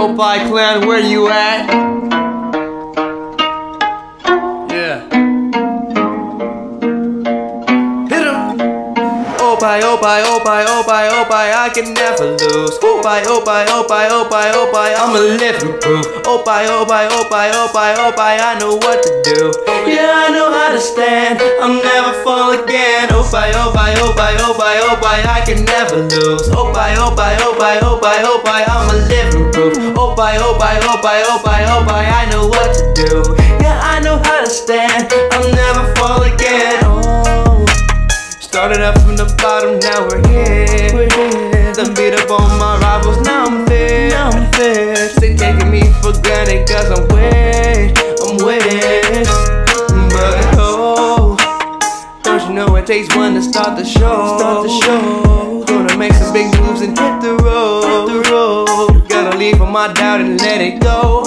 Opie Clan, where you at? Yeah. Hit 'em. Opie, Opie, Opie, Opie, Opie, I can never lose. Opie, Opie, Opie, Opie, Opie, I'm a living proof. Opie, Opie, Opie, Opie, Opie, I know what to do. Yeah, I know how to stand, I'll never fall again. Opie, Opie, Opie, Opie, Opie, I can never lose. Opie, Opie, Opie, Opie, Opie, I'm a living proof. Opie, Opie, Opie, Opie, Opie, I know what to do. Yeah, I know how to stand, I'll never fall again. Oh, started up from the bottom, now we're here. Done beat up on my rivals, now I'm fit. They taking me for granted cause I'm with. But oh, don't you know it takes one to start the show. Gonna make some big moves and hit the road. Gotta leave all my doubt and let it go.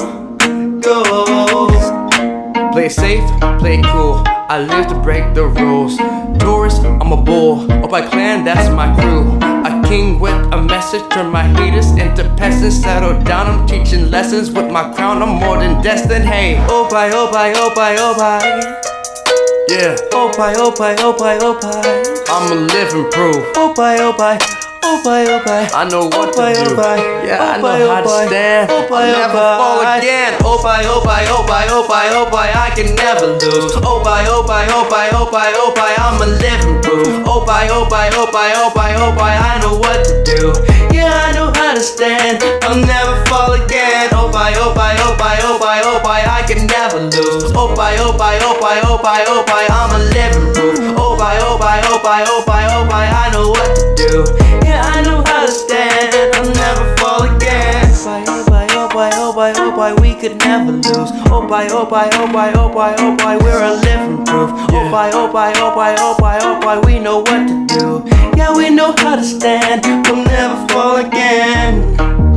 Play it safe, play it cool. I live to break the rules. Taurus, I'm a bull. Opie Clan, that's my crew. A king with a message, turn my haters into peasants. Settle down, I'm teaching lessons. With my crown, I'm more than destined. Hey, Opie, Opie, Opie, Opie. Yeah, Opie, Opie, Opie, Opie. I'm a living proof. Opie, Opie, Opie, Opie. I know what to do. Yeah, I know how to stand. I'll never fall again. Opie, Opie, Opie, Opie, Opie, I can never lose. Opie, Opie, Opie, Opie, Opie, I'm a living proof. Opie, Opie, Opie, Opie, Opie, I know what to do. Yeah, I know how to stand, I'll never fall again. Opie, Opie, Opie, Opie, Opie, I can never lose. Opie, Opie, Opie, Opie, Opie, I'm a living proof. Opie, Opie, Opie, Opie, Opie, I know what to do. Yeah, I know how to stand, I'll never fall again. Opie, Opie, Opie, Opie, we could never lose. Opie, Opie, Opie, Opie, Opie, we're a living proof. Opie, Opie, Opie, Opie, Opie, we know what to do. Yeah, we know how to stand, we'll never fall again.